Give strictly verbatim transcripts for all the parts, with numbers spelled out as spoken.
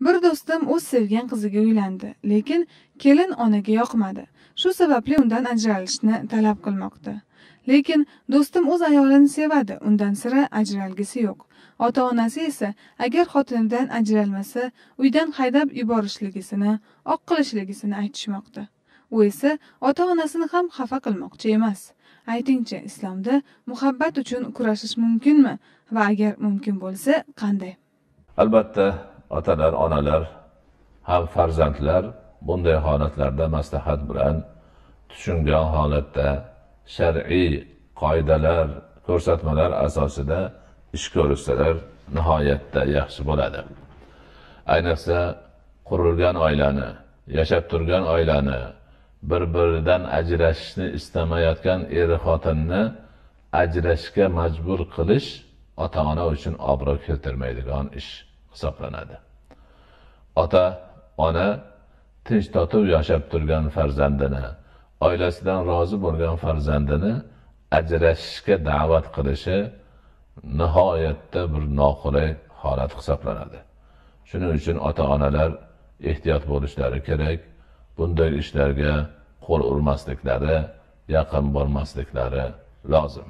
Bir do'stim o'z sevgan qiziga uylandi, lekin kelin onaga yoqmadi. Shu sababli undan ajralishni talab qilmoqda. Lekin do'stim o'z ayolini sevadi, undan sira ajralgisi yo'q. Ota-onasi esa agar xotinidan ajralmasa, uydan haydab yuborishligisini, oq qilishligisini aytishmoqda. U esa ota-onasini ham xafa qilmoqchi emas. Aytingchi, islomda muhabbat uchun kurashish mumkinmi va agar mumkin bo'lsa, qanday? Albatta, otalar, onalar, ham farzandlar bunday holatlarda maslahat bilan tushungan holatda shar'iy qoidalar, ko'rsatmalar asosida ish ko'rsalar nihoyatda yaxshi bo'ladi. Ayniqsa qurilgan oilani, yashab turgan oilani bir-biridan ajrashishni istamayotgan er xotinni ajrashga majbur qilish ota-ona uchun obro' keltirmaydigan ish hisoblanadi. Ota, ona tinch totuv yashab turgan farzandini, oilasidan rozi bo'lgan farzandini ajrashishga da'vat qilishi nihoyatda bir noqulay holat hisoblanadi. Shuning uchun ota-onalar ehtiyot bo'lishlari kerak. Bunday ishlarga qo'l urmasliklari, yaqin bormasliklari lozim.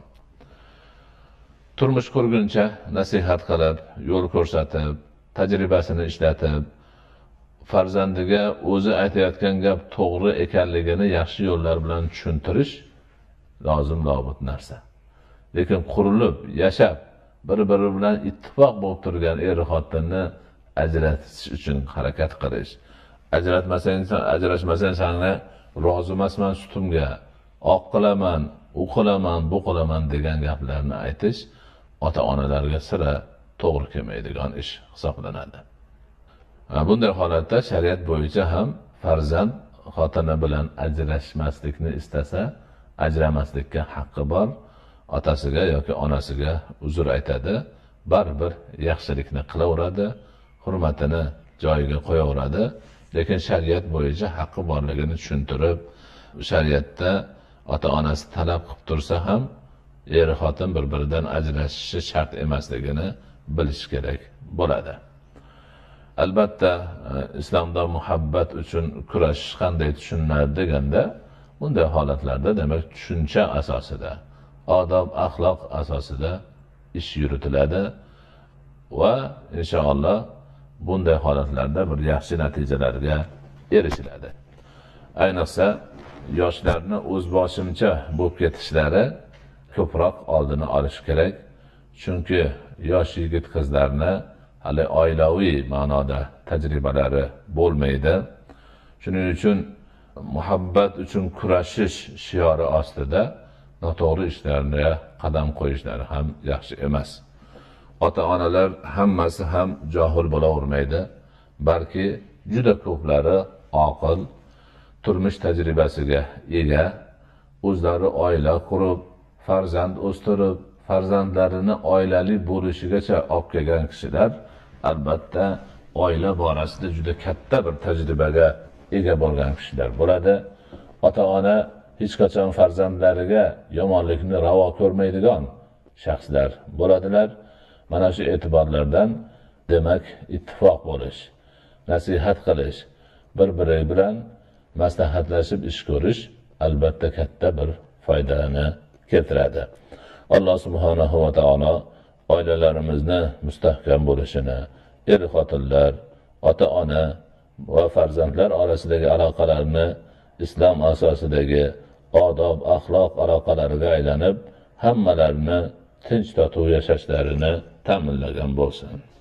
Turmush qurguncha nasihat qilib, yo'l ko'rsatib, tajribasini ishlatib, farzandiga o'zi aytayotgan gap to'g'ri ekanligini yaxshi yo'llar bilan tushuntirish lozim lobut narsa. Lekin qurilib, yashab, bir-biri bilan ittifoq bo'lib turgan er xotinni ajratish uchun harakat qilish. Ajratmasang, ajrashmasang senga rozi emasman sutimga, oq qilaman, u qilaman, bu qilaman degan gaplarni aytish ota-onalarga sira to'g'ri kelmaydigan ish hisoblanadi. Bunday holatda shariat bo'yicha ham farzand xotini bilan ajrashmaslikni istasa, ajramaslikka haqqi bor. Otasiga yoki onasiga uzr aytadi, baribir yaxshilikni qilaveradi, hurmatini joyiga qo'yaveradi. Lekin shariat bo'yicha haqqi borligini tushuntirib, shariatda ota-onasi talab qilib tursa ham er xotin bir-biridan ajrashishi shart emasligini bilish kerak bo'ladi. Albatta, islomda muhabbat uchun kurashish qanday tushuniladi deganda, bunday holatlarda demak tushuncha asosida, odob, axloq asosida ish yuritiladi va inshaalloh bunday holatlarda bir yaxshi natijalarga erishiladi. Ayniqsa yoshlarni o'zboshimcha bo'lib ketishlari ko'proq oldini olish kerak. Chunki yosh yigit qizlarni hali oilaviy ma'noda tajribalari bo'lmaydi. Shuning uchun muhabbat uchun kurashish shiori ostida noto'g'ri ishlarga qadam qo'yishlari ham yaxshi emas. Ota-onalar hammasi ham johil bo'lavermaydi, balki juda ko'plari oqil, turmush tajribasiga ega, o'zlari oila qurib, farzand o'stirib, farzandlarini oilali bo'lishigacha olib kelgan kishilar albatta oila borasida juda katta bir tajribaga ega bo'lgan kishilar bo'ladi. Ota-ona hech qachon farzandlariga yomonlikni ravo ko'rmaydigan shaxslar bo'ladilar. Mana shu e'tiborlardan demak ittifoq bo'lish, nasihat qilish, bir-biri bilan maslahatlashib ish ko'rish albatta katta bir foydani keltiradi. Alloh subhanahu va taolo oilalarimizni mustahkam bo'lishini, er-xotinlar, ota-ona va farzandlar orasidagi aloqalarni islom asosidagi odob, axloq aloqalariga aylanib, hammalarini tinch totuv yashashlarini ta'minlagan bo'lsin.